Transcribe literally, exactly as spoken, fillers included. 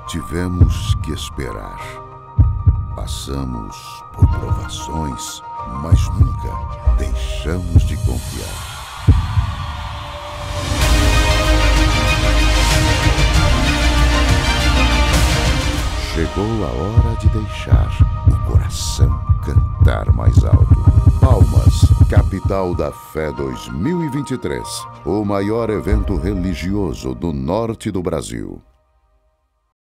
Tivemos que esperar. Passamos por provações, mas nunca deixamos de confiar. Chegou a hora de deixar o coração cantar mais alto. Palmas, Capital da Fé dois mil e vinte e três, o maior evento religioso do norte do Brasil.